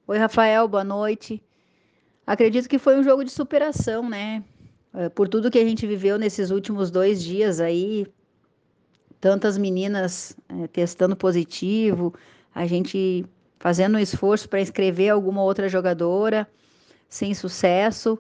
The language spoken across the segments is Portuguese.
Oi, Rafael, boa noite. Acredito que foi um jogo de superação, né? Por tudo que a gente viveu nesses últimos 2 dias aí, tantas meninas testando positivo, a gente fazendo um esforço para inscrever alguma outra jogadora, sem sucesso,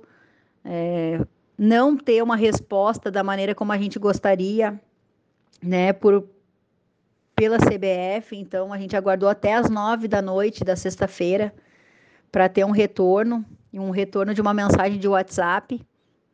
não ter uma resposta da maneira como a gente gostaria, né? Pela CBF, então a gente aguardou até as 9 da noite da sexta-feira para ter um retorno, e um retorno de uma mensagem de WhatsApp.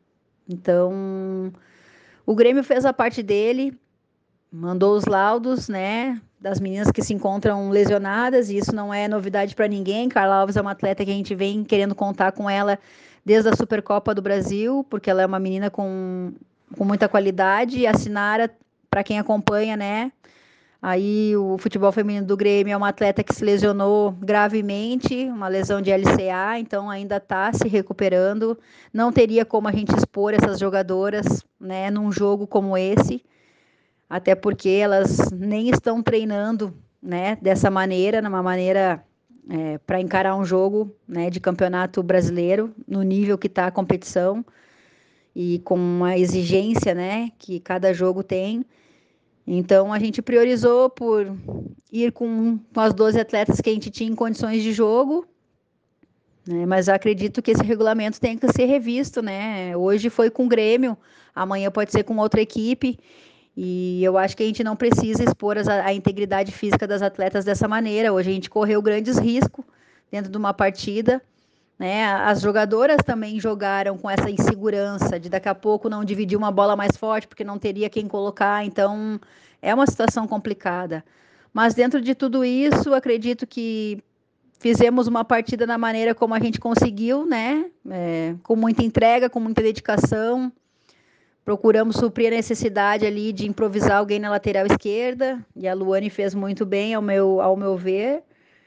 Então, o Grêmio fez a parte dele, mandou os laudos, né, das meninas que se encontram lesionadas, e isso não é novidade para ninguém. Carla Alves é uma atleta que a gente vem querendo contar com ela desde a Supercopa do Brasil, porque ela é uma menina com muita qualidade, e a Sinara, para quem acompanha, né, aí o futebol feminino do Grêmio é uma atleta que se lesionou gravemente, uma lesão de LCA, então ainda está se recuperando. Não teria como a gente expor essas jogadoras, né, num jogo como esse, até porque elas nem estão treinando, né, dessa maneira, numa maneira para encarar um jogo, né, de campeonato brasileiro, no nível que está a competição e com uma exigência, né, que cada jogo tem. Então, a gente priorizou por ir com as 12 atletas que a gente tinha em condições de jogo, né? Mas acredito que esse regulamento tem que ser revisto, né? Hoje foi com o Grêmio, amanhã pode ser com outra equipe, e eu acho que a gente não precisa expor a integridade física das atletas dessa maneira. Hoje a gente correu grandes riscos dentro de uma partida, né? As jogadoras também jogaram com essa insegurança de daqui a pouco não dividir uma bola mais forte porque não teria quem colocar, então é uma situação complicada. Mas dentro de tudo isso, acredito que fizemos uma partida da maneira como a gente conseguiu, né? Com muita entrega, com muita dedicação. Procuramos suprir a necessidade ali de improvisar alguém na lateral esquerda, e a Luane fez muito bem, ao meu ver.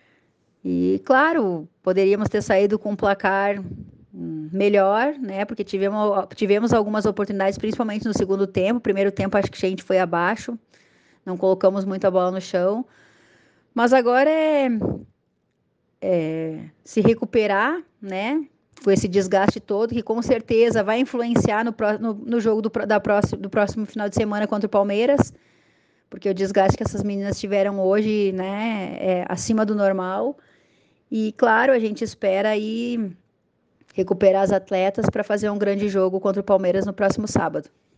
E, claro, poderíamos ter saído com um placar melhor, né? Porque tivemos algumas oportunidades, principalmente no segundo tempo. Primeiro tempo, acho que a gente foi abaixo, não colocamos muita bola no chão. Mas agora é se recuperar, né? Com esse desgaste todo, que com certeza vai influenciar no jogo do próximo final de semana contra o Palmeiras, porque o desgaste que essas meninas tiveram hoje, né, é acima do normal. E, claro, a gente espera aí recuperar as atletas para fazer um grande jogo contra o Palmeiras no próximo sábado.